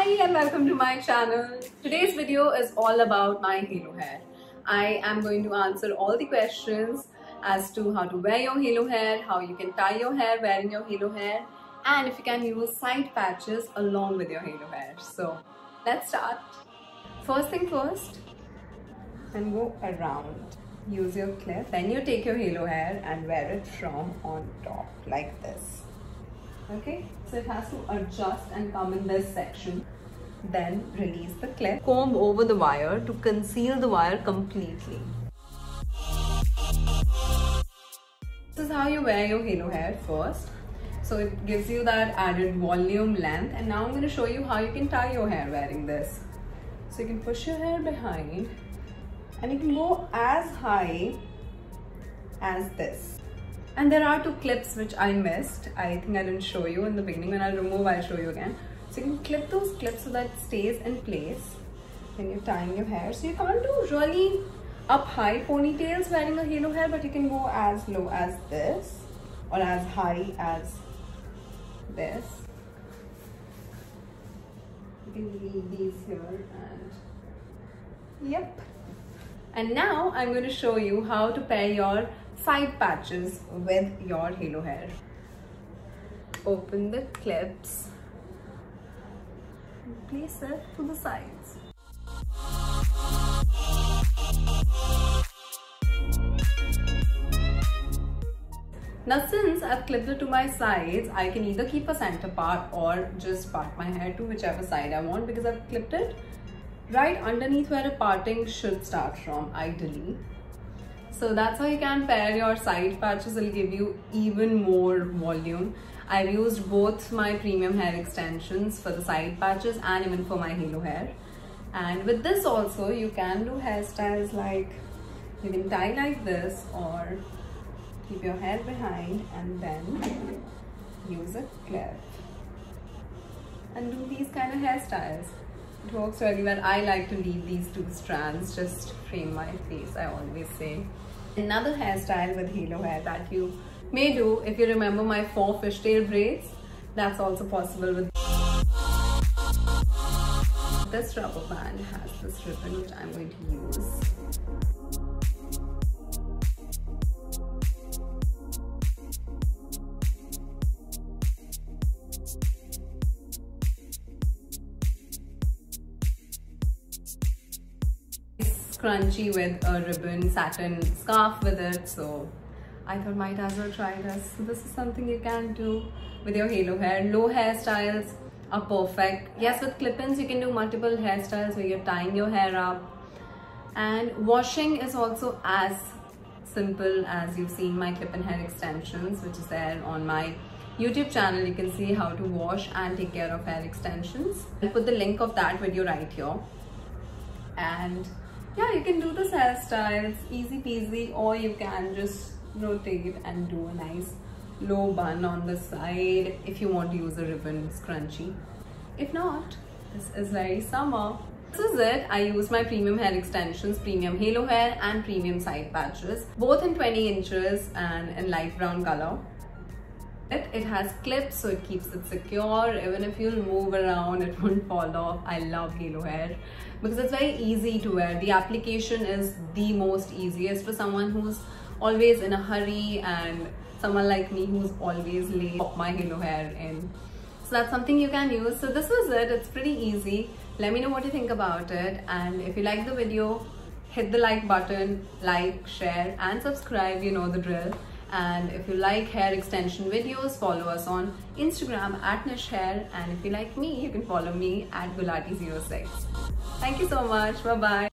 and welcome to my channel. Today's video is all about my halo hair. I am going to answer all the questions as to how to wear your halo hair, how you can tie your hair wearing your halo hair, and if you can use side patches along with your halo hair. So let's start. First thing first, and go around. Use your clip. Then you take your halo hair and wear it from on top like this. Okay, so it has to adjust and come in this section. Then release the clip. Comb over the wire to conceal the wire completely. This is how you wear your halo hair first. So it gives you that added volume, length, and now I'm going to show you how you can tie your hair wearing this. So you can push your hair behind and you can go as high as this. And there are two clips which I missed. I think I didn't show you in the beginning. When I'll remove, I'll show you again. So you can clip those clips so that it stays in place when you're tying your hair. So you can't do really up high ponytails wearing a halo hair, but you can go as low as this or as high as this. You can leave these here and yep. And now I'm going to show you how to pair your side patches with your halo hair. Open the clips and place it to the sides. Now since I've clipped it to my sides, I can either keep a center part or just part my hair to whichever side I want, because I've clipped it right underneath where a parting should start from, ideally. So that's how you can pair your side patches. It'll give you even more volume. I've used both my premium hair extensions for the side patches and even for my halo hair. And with this also, you can do hairstyles like you can tie like this or keep your hair behind and then use a clip and do these kind of hairstyles. It works really well. I like to leave these two strands, just frame my face, I always say. Another hairstyle with halo hair that you may do, if you remember my 4 fishtail braids, that's also possible with this rubber band. Has this ribbon which I'm going to use. Scrunchie with a ribbon satin scarf with it, so I thought might as well try this. So this is something you can do with your halo hair. Low hairstyles are perfect. Yes, with clip-ins you can do multiple hairstyles where you're tying your hair up, and washing is also as simple as you've seen my clip-in hair extensions, which is there on my YouTube channel. You can see how to wash and take care of hair extensions. I'll put the link of that video right here. And yeah, you can do this hairstyle, it's easy peasy, or you can just rotate and do a nice low bun on the side if you want to use a ribbon scrunchie. If not, this is very summer. This is it. I use my premium hair extensions, premium halo hair and premium side patches, both in 20 inches and in light brown color. It has clips, so it keeps it secure. Even if you'll move around, it won't fall off. I love halo hair because it's very easy to wear. The application is the most easiest for someone who's always in a hurry and someone like me who's always late. Pop my halo hair in. So that's something you can use. So this is it. It's pretty easy. Let me know what you think about it. And if you like the video, hit the like button, like, share and subscribe. You know the drill. And if you like hair extension videos, follow us on Instagram at NishHair. And if you like me, you can follow me at Gulati06. Thank you so much. Bye-bye.